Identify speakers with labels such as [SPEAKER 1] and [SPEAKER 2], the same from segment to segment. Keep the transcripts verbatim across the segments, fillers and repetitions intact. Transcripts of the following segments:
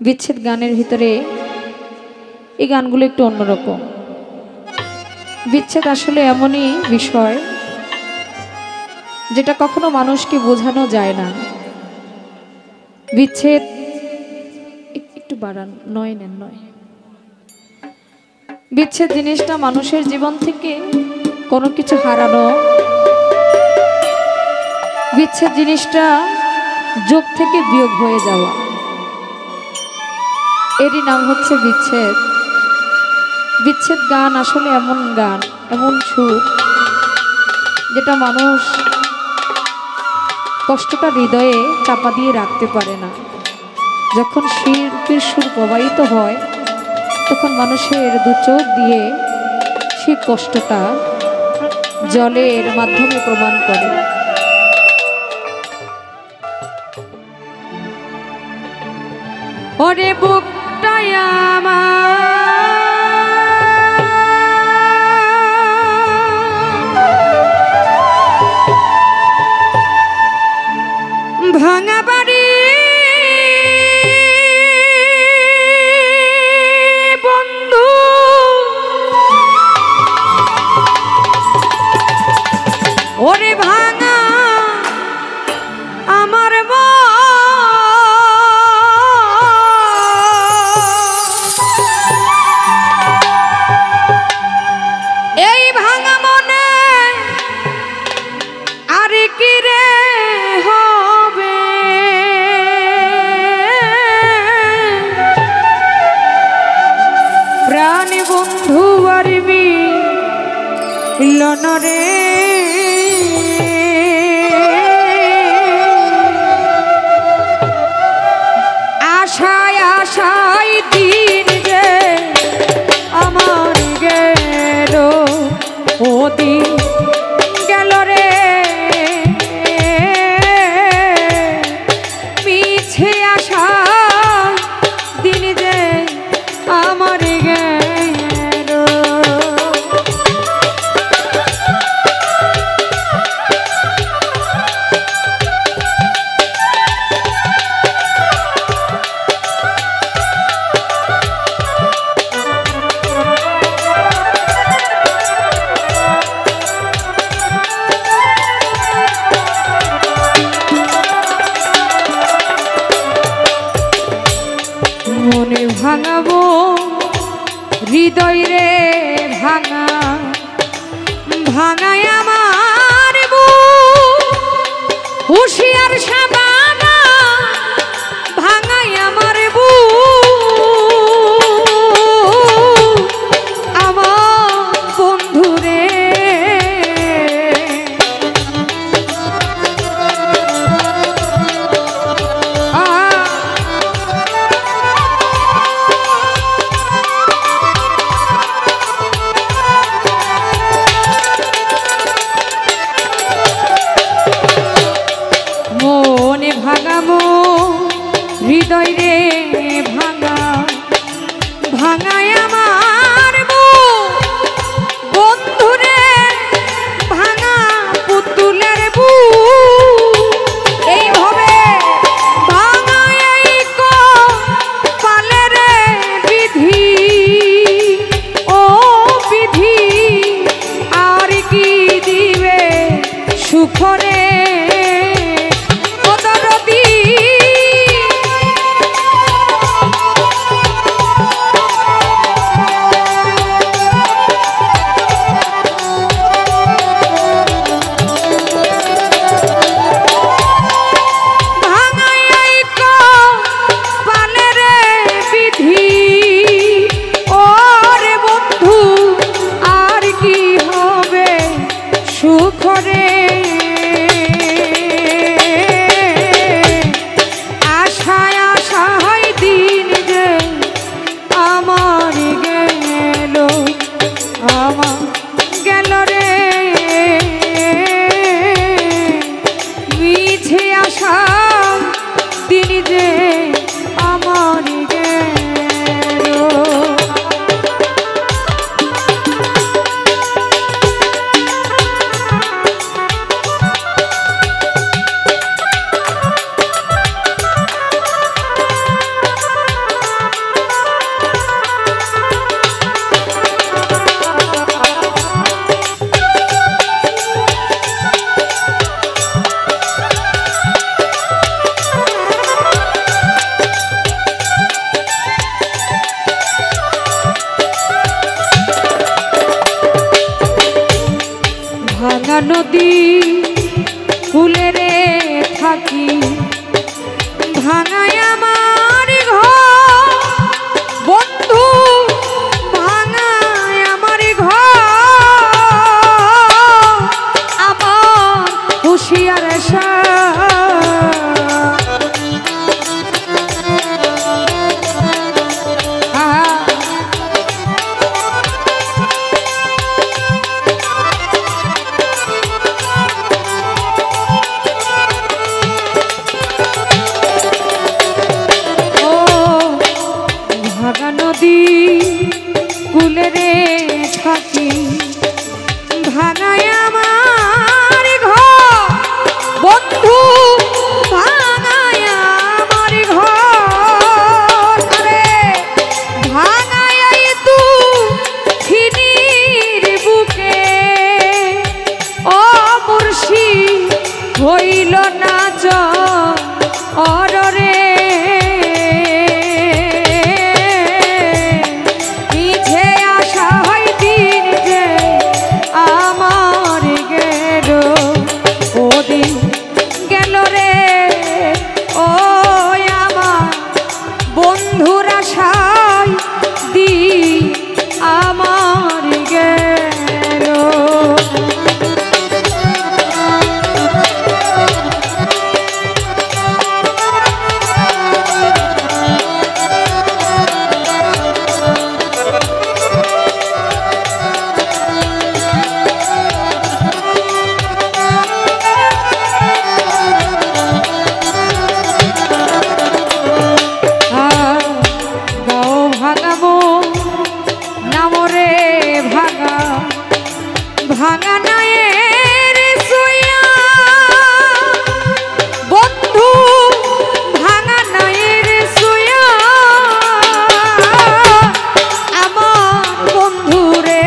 [SPEAKER 1] বিচ্ছেদ গানের ভিতরে এই গানগুলো একটু অন্যরকম। বিচ্ছেদ আসলে এমনই বিষয় যেটা কখনো মানুষকে বোঝানো যায় না। বিচ্ছেদ একটু বাড়ান, নয় নেন নয়। বিচ্ছেদ জিনিসটা মানুষের জীবন থেকে কোনো কিছু হারানো, বিচ্ছেদ জিনিসটা যোগ থেকে বিয়োগ হয়ে যাওয়া, এরই নাম হচ্ছে বিচ্ছেদ। বিচ্ছেদ গান আসলে এমন গান, এমন সুর যেটা মানুষ কষ্টটা হৃদয়ে চাপা দিয়ে রাখতে পারে না। যখন শিল্পীর সুর প্রবাহিত হয় তখন মানুষের দু চোখ দিয়ে সেই কষ্টটা জলের মাধ্যমে প্রমাণ করে। ওরে বুকটাই আমার ভাঙা বাড়ি বন্ধু, ওরে ভাঙা আমার এই ভাঙা মনে আর কি রে হবে, প্রাণী বন্ধু আর মিলন রে। আশায় আশায় দিন যে আমার গেল, ও দিন গেল রে, মিছে আশা দিন যে আমার গেল। মনে ভাঙাবো হৃদয় রে ভাঙা, ভাঙায় আমার হুঁশিয়ার সাবানা, ভাঙায় আমার বু আমার বন্ধু রে। মনে ভাঙামো হৃদয় রে ভাঙা, ভাঙায় আমার বন্ধু রে, ভাঙা পুতুলের বু। এইভাবে ভাঙায় পালে রে বিধি, ও বিধি আর কি দিবে সুখ রে। সুখ রে ভাঙা নদী কূলে রে থাকি, ভাঙায় আমার ঘর বন্ধু, ভাঙায় আমার ঘর, আমার হুঁশিয়ার নদী কূলে রে থাকি, ভাঙায় আমার ঘর বন্ধু, ভাঙায় আমার ঘর, আরে ভাঙায় তু খিনির বুকে, ও মুর্শি হইল না জরে, বন্ধুরা সাই দি আমার গেল। ভাঙা নায়ের সোয়া বন্ধু, ভাঙা নায়ের সোয়া আমার বন্ধু রে,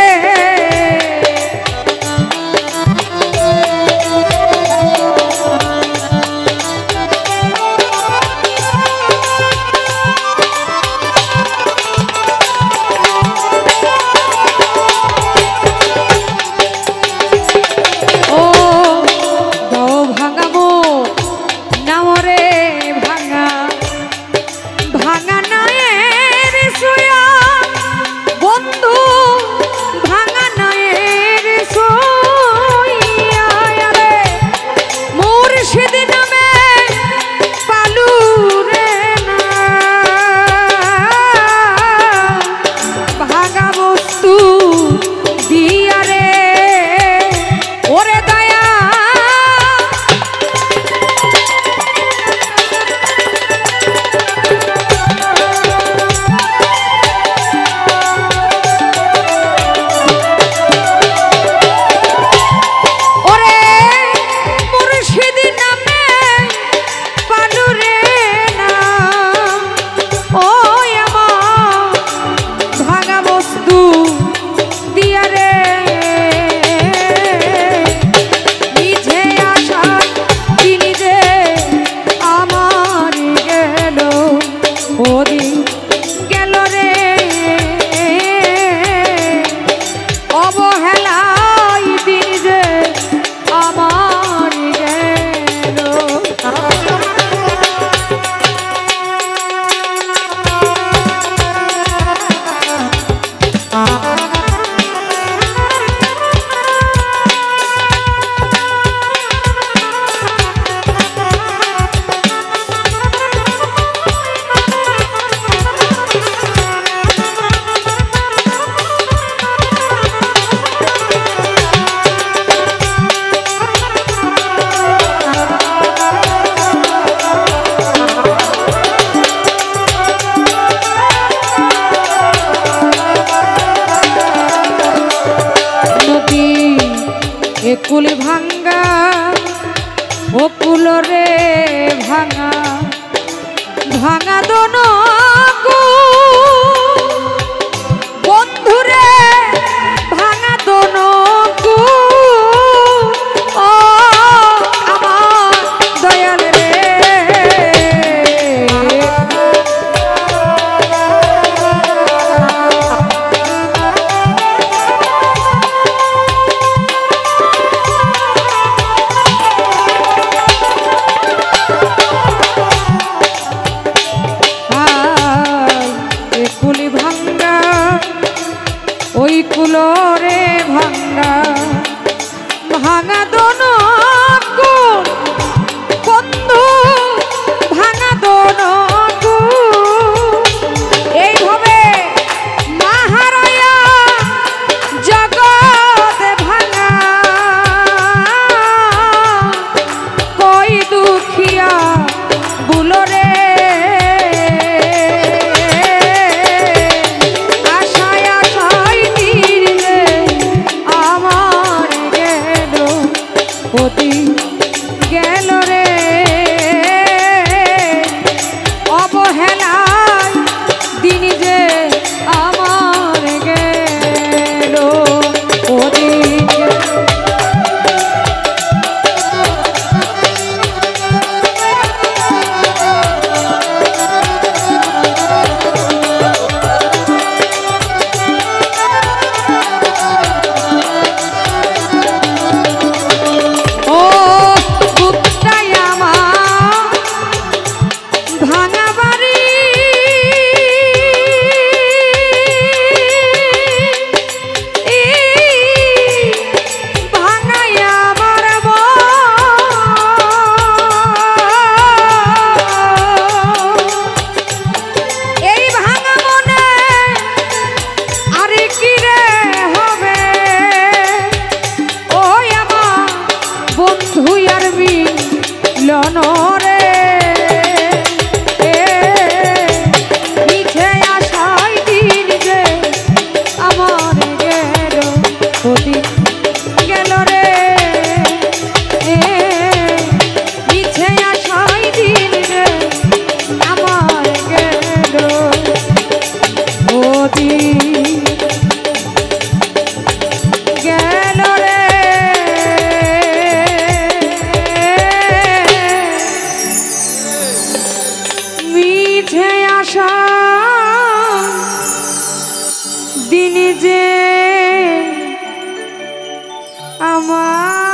[SPEAKER 1] কুল ভাঙ্গা ও কুল রে ভাঙা, ভাঙা দোনো বন্ধুরে, ভাঙা দোনো ও আমার দয়াল রে, মা